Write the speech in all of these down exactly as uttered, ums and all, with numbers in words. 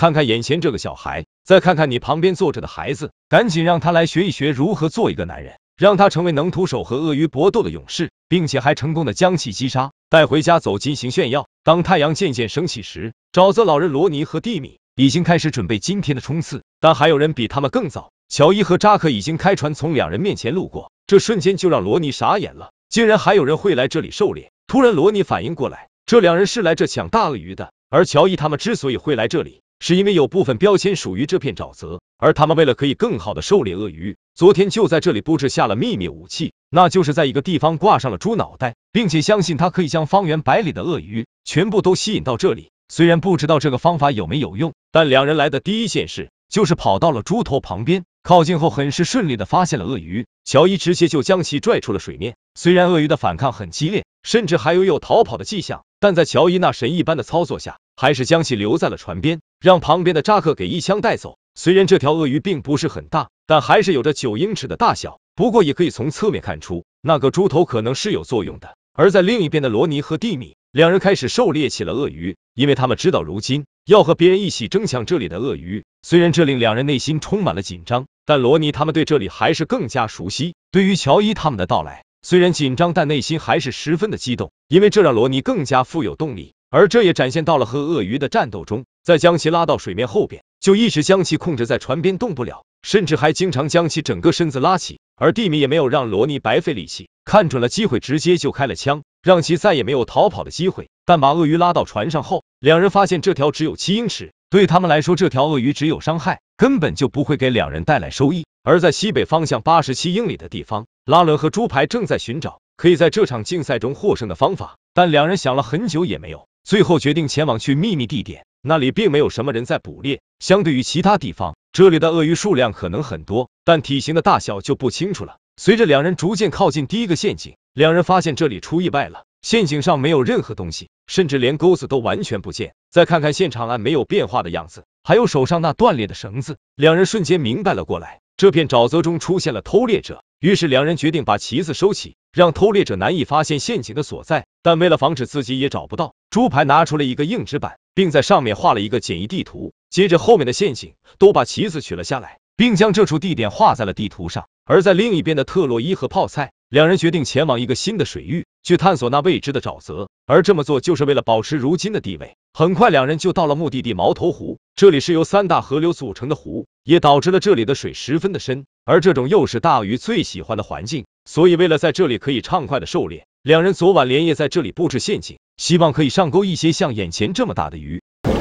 看看眼前这个小孩，再看看你旁边坐着的孩子，赶紧让他来学一学如何做一个男人，让他成为能徒手和鳄鱼搏斗的勇士，并且还成功的将其击杀，带回家走进行炫耀。当太阳渐渐升起时，沼泽老人罗尼和蒂米已经开始准备今天的冲刺，但还有人比他们更早。乔伊和扎克已经开船从两人面前路过，这瞬间就让罗尼傻眼了，竟然还有人会来这里狩猎。突然罗尼反应过来，这两人是来这抢大鳄鱼的，而乔伊他们之所以会来这里，是因为有部分标签属于这片沼泽，而他们为了可以更好的狩猎鳄鱼，昨天就在这里布置下了秘密武器，那就是在一个地方挂上了猪脑袋，并且相信它可以将方圆百里的鳄鱼全部都吸引到这里。虽然不知道这个方法有没有用，但两人来的第一件事就是跑到了猪头旁边，靠近后很是顺利的发现了鳄鱼，乔伊直接就将其拽出了水面。虽然鳄鱼的反抗很激烈，甚至还有有逃跑的迹象，但在乔伊那神一般的操作下，还是将其留在了船边，让旁边的扎克给一枪带走。虽然这条鳄鱼并不是很大，但还是有着九英尺的大小，不过也可以从侧面看出，那个猪头可能是有作用的。而在另一边的罗尼和蒂米，两人开始狩猎起了鳄鱼，因为他们知道如今要和别人一起争抢这里的鳄鱼。虽然这令两人内心充满了紧张，但罗尼他们对这里还是更加熟悉。对于乔伊他们的到来，虽然紧张，但内心还是十分的激动，因为这让罗尼更加富有动力。而这也展现到了和鳄鱼的战斗中，在将其拉到水面后边，就一直将其控制在船边动不了，甚至还经常将其整个身子拉起。而蒂米也没有让罗尼白费力气，看准了机会直接就开了枪，让其再也没有逃跑的机会。但把鳄鱼拉到船上后，两人发现这条只有七英尺，对他们来说这条鳄鱼只有伤害，根本就不会给两人带来收益。而在西北方向八十七英里的地方，拉伦和猪排正在寻找可以在这场竞赛中获胜的方法，但两人想了很久也没有，最后决定前往去秘密地点，那里并没有什么人在捕猎。相对于其他地方，这里的鳄鱼数量可能很多，但体型的大小就不清楚了。随着两人逐渐靠近第一个陷阱，两人发现这里出意外了，陷阱上没有任何东西，甚至连钩子都完全不见。再看看现场按没有变化的样子，还有手上那断裂的绳子，两人瞬间明白了过来，这片沼泽中出现了偷猎者。于是两人决定把旗子收起，让偷猎者难以发现陷阱的所在。但为了防止自己也找不到，猪排拿出了一个硬纸板，并在上面画了一个简易地图。接着后面的陷阱都把旗子取了下来，并将这处地点画在了地图上。而在另一边的特洛伊和泡菜，两人决定前往一个新的水域，去探索那未知的沼泽。而这么做就是为了保持如今的地位。很快两人就到了目的地毛头湖，这里是由三大河流组成的湖，也导致了这里的水十分的深，而这种又是大鳄鱼最喜欢的环境，所以为了在这里可以畅快的狩猎，两人昨晚连夜在这里布置陷阱，希望可以上钩一些像眼前这么大的鱼。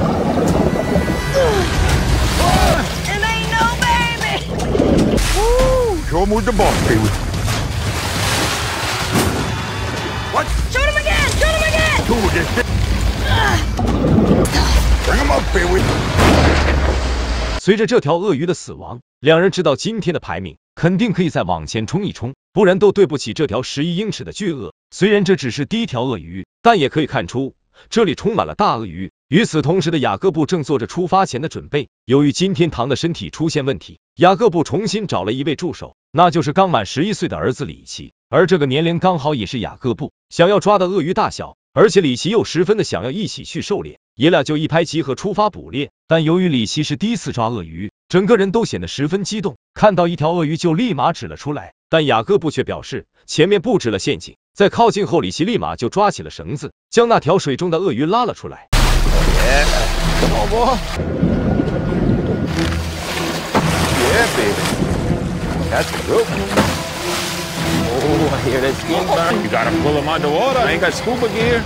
Show him with the ball, Pee-wee. What? Shoot him again! Shoot him again! Two against it. Bring him up, Pee-wee. 随着这条鳄鱼的死亡，两人知道今天的排名肯定可以再往前冲一冲，不然都对不起这条十一英尺的巨鳄。虽然这只是第一条鳄鱼，但也可以看出这里充满了大鳄鱼。与此同时的雅各布正做着出发前的准备。由于今天唐的身体出现问题，雅各布重新找了一位助手，那就是刚满十一岁的儿子里奇。而这个年龄刚好也是雅各布想要抓的鳄鱼大小，而且里奇又十分的想要一起去狩猎，爷俩就一拍即合出发捕猎。但由于里奇是第一次抓鳄鱼，整个人都显得十分激动，看到一条鳄鱼就立马指了出来。但雅各布却表示前面布置了陷阱，在靠近后里奇立马就抓起了绳子，将那条水中的鳄鱼拉了出来。 Yeah. Come on, boy. Yeah, baby. That's a good one. Oh, I hear that skin burn. You gotta pull him underwater. I ain't got scuba gear.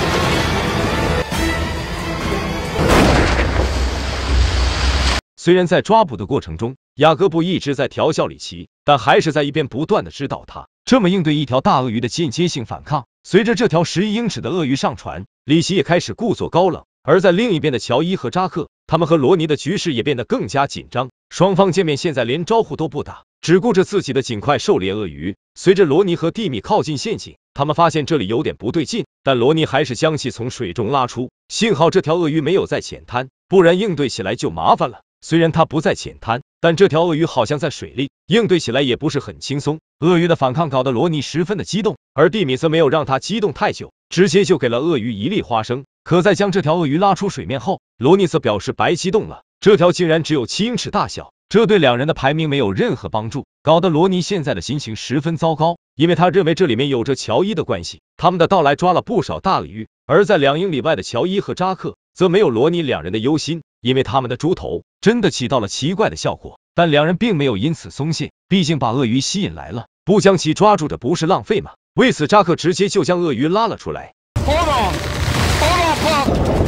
虽然在抓捕的过程中，雅各布一直在调笑里奇，但还是在一边不断的指导他这么应对一条大鳄鱼的间接性反抗。随着这条十一英尺的鳄鱼上船，里奇也开始故作高冷。而在另一边的乔伊和扎克，他们和罗尼的局势也变得更加紧张。双方见面现在连招呼都不打，只顾着自己的尽快狩猎鳄鱼。随着罗尼和蒂米靠近陷阱，他们发现这里有点不对劲，但罗尼还是将其从水中拉出。幸好这条鳄鱼没有在浅滩，不然应对起来就麻烦了。虽然它不在浅滩， 但这条鳄鱼好像在水里，应对起来也不是很轻松。鳄鱼的反抗搞得罗尼十分的激动，而蒂米则没有让他激动太久，直接就给了鳄鱼一粒花生。可在将这条鳄鱼拉出水面后，罗尼则表示白激动了，这条竟然只有七英尺大小，这对两人的排名没有任何帮助，搞得罗尼现在的心情十分糟糕，因为他认为这里面有着乔伊的关系。他们的到来抓了不少大鲤鱼，而在两英里外的乔伊和扎克则没有罗尼两人的忧心，因为他们的猪头真的起到了奇怪的效果。但两人并没有因此松懈，毕竟把鳄鱼吸引来了，不将其抓住这不是浪费吗？为此扎克直接就将鳄鱼拉了出来。 Hold on! Hold on, Pop!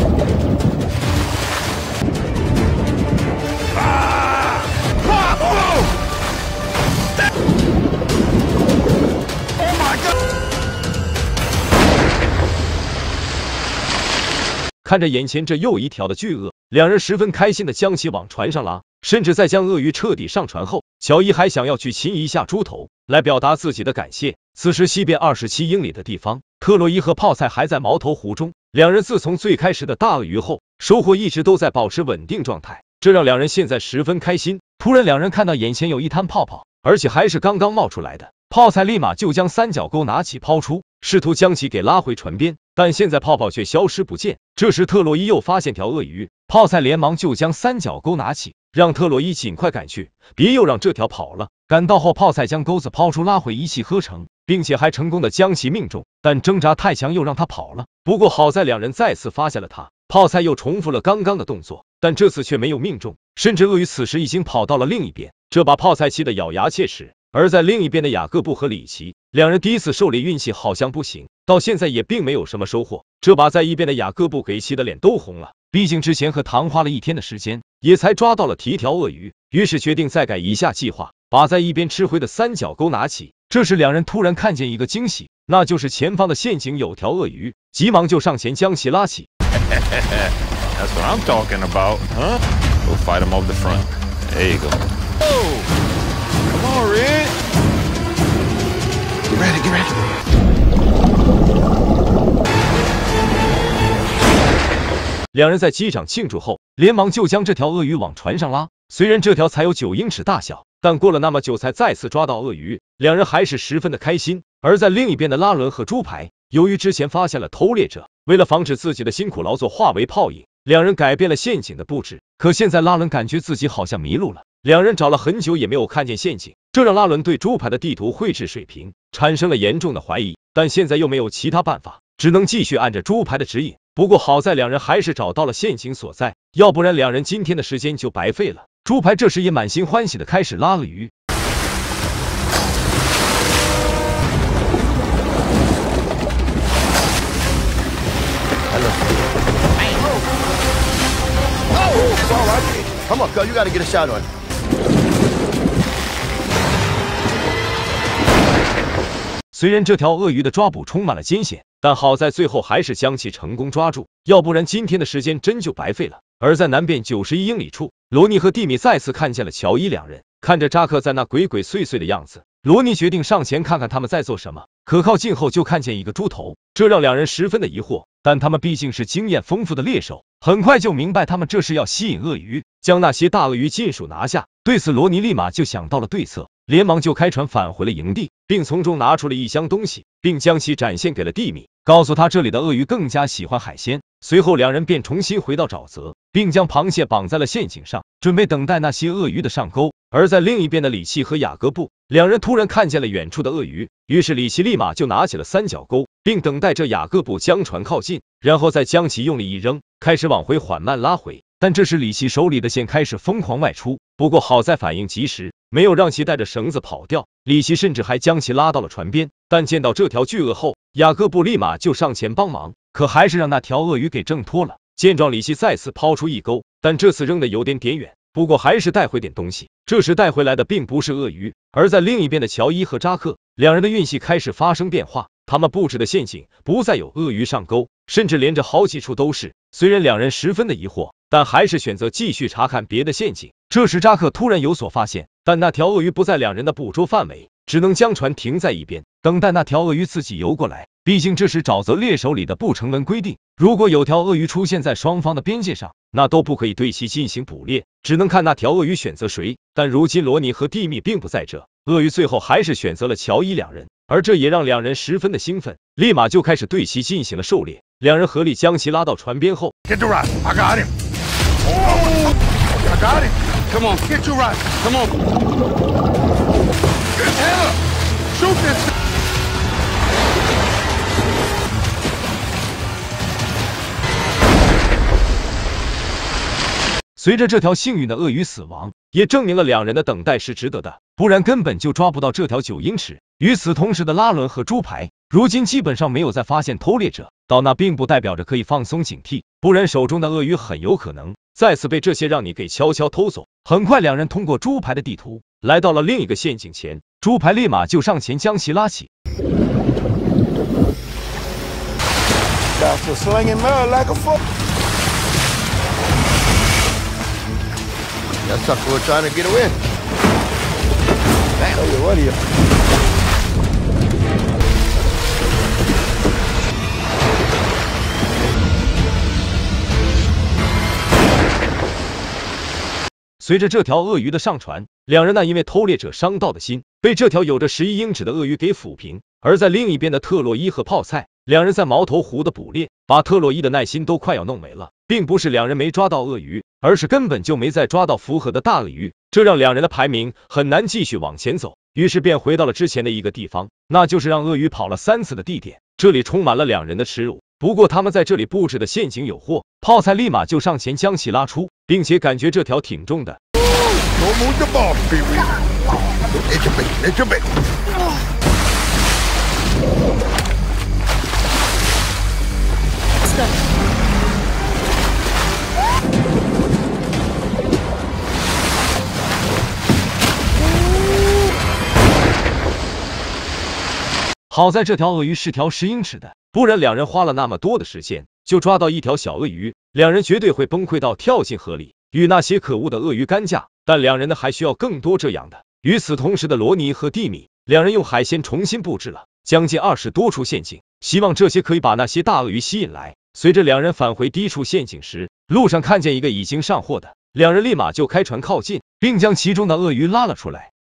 Ah! Pop! Oh! Oh my God! 看着眼前这又一条的巨鳄，两人十分开心的将其往船上拉，甚至在将鳄鱼彻底上船后，乔伊还想要去亲一下猪头，来表达自己的感谢。此时西边二十七英里的地方，特洛伊和泡菜还在毛头湖中。两人自从最开始的大鳄鱼后，收获一直都在保持稳定状态，这让两人现在十分开心。突然，两人看到眼前有一滩泡泡，而且还是刚刚冒出来的。泡菜立马就将三角钩拿起抛出，试图将其给拉回船边，但现在泡泡却消失不见。这时特洛伊又发现条鳄鱼，泡菜连忙就将三角钩拿起，让特洛伊尽快赶去，别又让这条跑了。赶到后，泡菜将钩子抛出，拉回一气呵成，并且还成功的将其命中，但挣扎太强又让他跑了。不过好在两人再次发现了他，泡菜又重复了刚刚的动作，但这次却没有命中，甚至鳄鱼此时已经跑到了另一边，这把泡菜气得咬牙切齿。而在另一边的雅各布和里奇，两人第一次狩猎运气好像不行，到现在也并没有什么收获。这把在一边的雅各布给气得脸都红了，毕竟之前和唐花了一天的时间，也才抓到了提条鳄鱼，于是决定再改一下计划，把在一边吃灰的三角钩拿起。这时两人突然看见一个惊喜，那就是前方的陷阱有条鳄鱼，急忙就上前将其拉起。 That's what I'm talking about, huh? We'll fight him over the front. There you go. Oh! Come on, Red! Get ready, get ready. 两人在击掌庆祝后，连忙就将这条鳄鱼往船上拉。虽然这条才有九英尺大小，但过了那么久才再次抓到鳄鱼，两人还是十分的开心。而在另一边的拉伦和猪排，由于之前发现了偷猎者，为了防止自己的辛苦劳作化为泡影，两人改变了陷阱的布置。可现在拉伦感觉自己好像迷路了，两人找了很久也没有看见陷阱，这让拉伦对猪排的地图绘制水平产生了严重的怀疑。但现在又没有其他办法，只能继续按着猪排的指引。不过好在两人还是找到了陷阱所在，要不然两人今天的时间就白费了。猪排这时也满心欢喜的开始拉鳄鱼。 Oh, it's all right. Come on, Cub, you gotta get a shot on it. 虽然这条鳄鱼的抓捕充满了艰险，但好在最后还是将其成功抓住，要不然今天的时间真就白费了。而在南边九十一英里处，罗尼和蒂米再次看见了乔伊两人，看着扎克在那鬼鬼祟祟的样子，罗尼决定上前看看他们在做什么。可靠近后就看见一个猪头，这让两人十分的疑惑，但他们毕竟是经验丰富的猎手，很快就明白他们这是要吸引鳄鱼，将那些大鳄鱼尽数拿下。对此罗尼立马就想到了对策，连忙就开船返回了营地，并从中拿出了一箱东西，并将其展现给了蒂米，告诉他这里的鳄鱼更加喜欢海鲜。随后两人便重新回到沼泽，并将螃蟹绑在了陷阱上，准备等待那些鳄鱼的上钩。而在另一边的里奇和雅各布两人突然看见了远处的鳄鱼，于是里奇立马就拿起了三角钩，并等待着雅各布将船靠近，然后再将其用力一扔，开始往回缓慢拉回。但这时里奇手里的线开始疯狂外出，不过好在反应及时，没有让其带着绳子跑掉。里奇甚至还将其拉到了船边，但见到这条巨鳄后，雅各布立马就上前帮忙，可还是让那条鳄鱼给挣脱了。见状，里奇再次抛出一钩，但这次扔的有点点远，不过还是带回点东西。这时带回来的并不是鳄鱼，而在另一边的乔伊和扎克两人的运气开始发生变化，他们布置的陷阱不再有鳄鱼上钩，甚至连着好几处都是。虽然两人十分的疑惑，但还是选择继续查看别的陷阱。这时扎克突然有所发现，但那条鳄鱼不在两人的捕捉范围，只能将船停在一边，等待那条鳄鱼自己游过来。 毕竟这是沼泽猎手里的不成文规定，如果有条鳄鱼出现在双方的边界上，那都不可以对其进行捕猎，只能看那条鳄鱼选择谁。但如今罗尼和蒂米并不在这，鳄鱼最后还是选择了乔伊两人，而这也让两人十分的兴奋，立马就开始对其进行了狩猎。两人合力将其拉到船边后 Get the rod. I got him. Oh, I got him. Come on, get your rod. Come on. Get Taylor. Shoot this. 随着这条幸运的鳄鱼死亡，也证明了两人的等待是值得的，不然根本就抓不到这条九英尺。与此同时的拉伦和猪排，如今基本上没有再发现偷猎者，到那并不代表着可以放松警惕，不然手中的鳄鱼很有可能再次被这些让你给悄悄偷走。很快，两人通过猪排的地图，来到了另一个陷阱前，猪排立马就上前将其拉起。 That sucker was trying to get away. Damn, what are you? 随着这条鳄鱼的上船，两人那因为偷猎者伤到的心，被这条有着十一英尺的鳄鱼给抚平。而在另一边的特洛伊和泡菜，两人在毛头湖的捕猎，把特洛伊的耐心都快要弄没了。并不是两人没抓到鳄鱼，而是根本就没再抓到符合的大鳄鱼，这让两人的排名很难继续往前走，于是便回到了之前的一个地方，那就是让鳄鱼跑了三次的地点。这里充满了两人的耻辱，不过他们在这里布置的陷阱有货，泡菜立马就上前将其拉出，并且感觉这条挺重的。好在这条鳄鱼是条十英尺的，不然两人花了那么多的时间就抓到一条小鳄鱼，两人绝对会崩溃到跳进河里，与那些可恶的鳄鱼干架。但两人呢还需要更多这样的。与此同时的罗尼和蒂米，两人用海鲜重新布置了将近二十多处陷阱，希望这些可以把那些大鳄鱼吸引来。随着两人返回第一处陷阱时，路上看见一个已经上货的，两人立马就开船靠近，并将其中的鳄鱼拉了出来。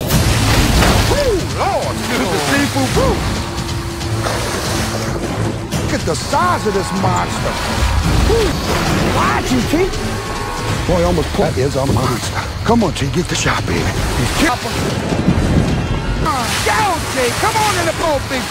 Look at the size of this monster. Watch him, T. Boy, almost put is a monster. Come on, T, get the shot, baby. He's killing. Go, T. Come on in the boat, big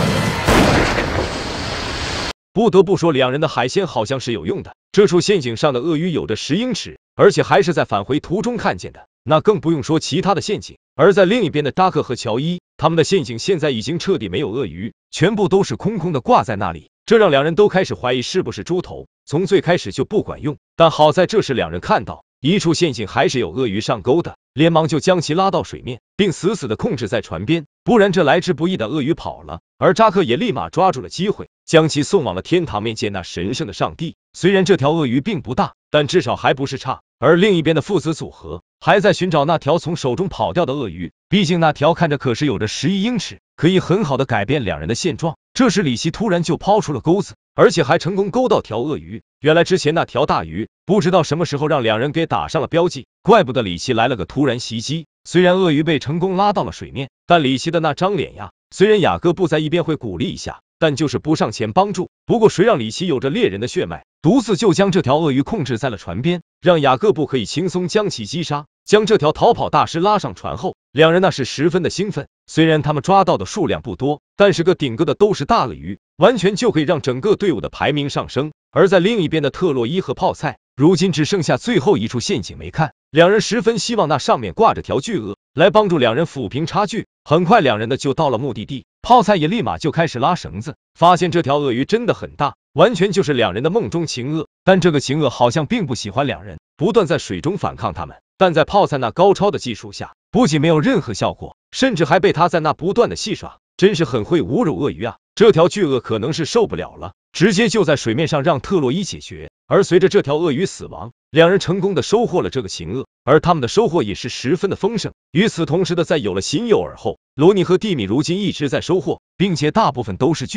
papa. 不得不说，两人的海鲜好像是有用的。这处陷阱上的鳄鱼有着十英尺，而且还是在返回途中看见的，那更不用说其他的陷阱。而在另一边的扎克和乔伊，他们的陷阱现在已经彻底没有鳄鱼，全部都是空空的挂在那里，这让两人都开始怀疑是不是猪头，从最开始就不管用。但好在这时两人看到一处陷阱还是有鳄鱼上钩的，连忙就将其拉到水面，并死死的控制在船边，不然这来之不易的鳄鱼跑了。而扎克也立马抓住了机会，将其送往了天堂面见那神圣的上帝。虽然这条鳄鱼并不大，但至少还不是差。而另一边的父子组合还在寻找那条从手中跑掉的鳄鱼，毕竟那条看着可是有着十一英尺，可以很好的改变两人的现状。这时李希突然就抛出了钩子，而且还成功勾到条鳄鱼。原来之前那条大鱼不知道什么时候让两人给打上了标记，怪不得李希来了个突然袭击。虽然鳄鱼被成功拉到了水面，但李希的那张脸呀，虽然雅各布在一边会鼓励一下，但就是不上前帮助。不过谁让李希有着猎人的血脉，独自就将这条鳄鱼控制在了船边，让雅各布可以轻松将其击杀。将这条逃跑大师拉上船后，两人那是十分的兴奋。虽然他们抓到的数量不多，但是个顶个的都是大鳄鱼，完全就可以让整个队伍的排名上升。而在另一边的特洛伊和泡菜，如今只剩下最后一处陷阱没看，两人十分希望那上面挂着条巨鳄，来帮助两人抚平差距。很快两人的就到了目的地，泡菜也立马就开始拉绳子，发现这条鳄鱼真的很大，完全就是两人的梦中情鳄。但这个情鳄好像并不喜欢两人，不断在水中反抗他们。但在泡菜那高超的技术下，不仅没有任何效果，甚至还被他在那不断的戏耍，真是很会侮辱鳄鱼啊！这条巨鳄可能是受不了了，直接就在水面上让特洛伊解决。而随着这条鳄鱼死亡，两人成功的收获了这个情鳄，而他们的收获也是十分的丰盛。与此同时的，在有了新诱饵后，罗尼和蒂米如今一直在收获，并且大部分都是巨鳄。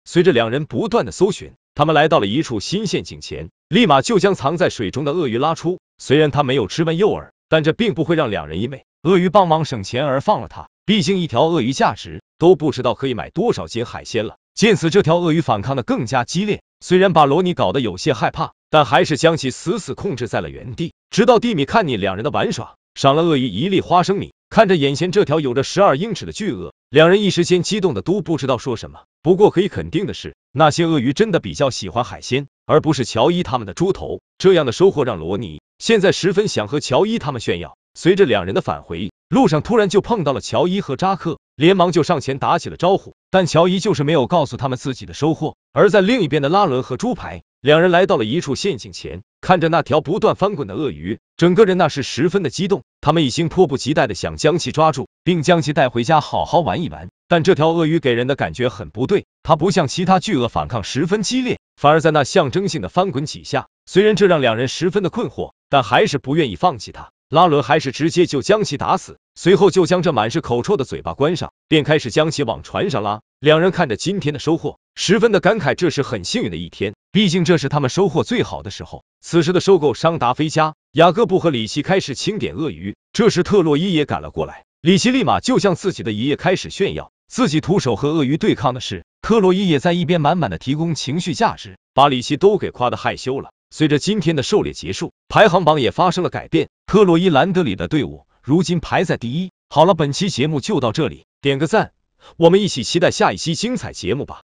随着两人不断的搜寻，他们来到了一处新陷阱前，立马就将藏在水中的鳄鱼拉出。虽然他没有吃完诱饵，但这并不会让两人因为鳄鱼帮忙省钱而放了他。毕竟一条鳄鱼价值都不知道可以买多少斤海鲜了。见此，这条鳄鱼反抗的更加激烈，虽然把罗尼搞得有些害怕，但还是将其死死控制在了原地，直到蒂米看腻两人的玩耍，赏了鳄鱼一粒花生米。看着眼前这条有着十二英尺的巨鳄，两人一时间激动的都不知道说什么。不过可以肯定的是，那些鳄鱼真的比较喜欢海鲜，而不是乔伊他们的猪头。这样的收获让罗尼现在十分想和乔伊他们炫耀。随着两人的返回，路上突然就碰到了乔伊和扎克，连忙就上前打起了招呼，但乔伊就是没有告诉他们自己的收获。而在另一边的拉伦和猪排，两人来到了一处陷阱前，看着那条不断翻滚的鳄鱼，整个人那是十分的激动，他们已经迫不及待的想将其抓住，并将其带回家好好玩一玩。但这条鳄鱼给人的感觉很不对，它不像其他巨鳄反抗十分激烈，反而在那象征性的翻滚几下。虽然这让两人十分的困惑，但还是不愿意放弃它。拉伦还是直接就将其打死，随后就将这满是口臭的嘴巴关上，便开始将其往船上拉。两人看着今天的收获，十分的感慨，这是很幸运的一天，毕竟这是他们收获最好的时候。此时的收购商达菲家，雅各布和里奇开始清点鳄鱼。这时特洛伊也赶了过来，里奇立马就向自己的爷爷开始炫耀自己徒手和鳄鱼对抗的事。特洛伊也在一边满满的提供情绪价值，把里奇都给夸得害羞了。随着今天的狩猎结束，排行榜也发生了改变，特洛伊兰德里的队伍如今排在第一。好了，本期节目就到这里，点个赞，我们一起期待下一期精彩节目吧。